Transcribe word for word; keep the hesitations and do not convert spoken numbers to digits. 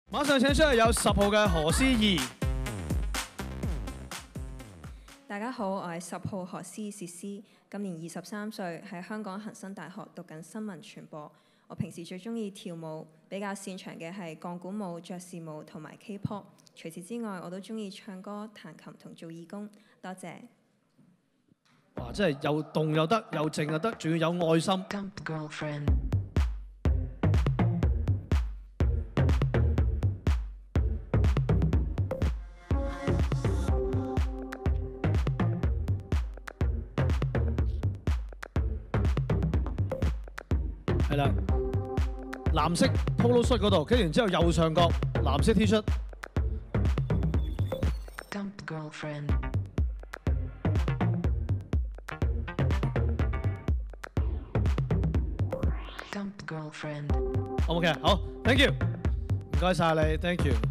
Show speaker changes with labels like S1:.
S1: 馬上請出嚟有十號嘅何詩怡。
S2: 大家好，我係十號何詩詩詩，今年二十三歲，喺香港恒生大學讀緊新聞傳播。我平時最中意跳舞，比較擅長嘅係鋼管舞、爵士舞同埋 K-pop。除此之外，我都中意唱歌、彈琴同做義工。多謝。
S1: 哇！真係又動又得，又靜又得，仲要有愛心。係啦，藍色 polo shirt 嗰度，跟住然之後右上角藍色 T 恤。O K， 好 ，thank you， 唔該晒你 ，thank you。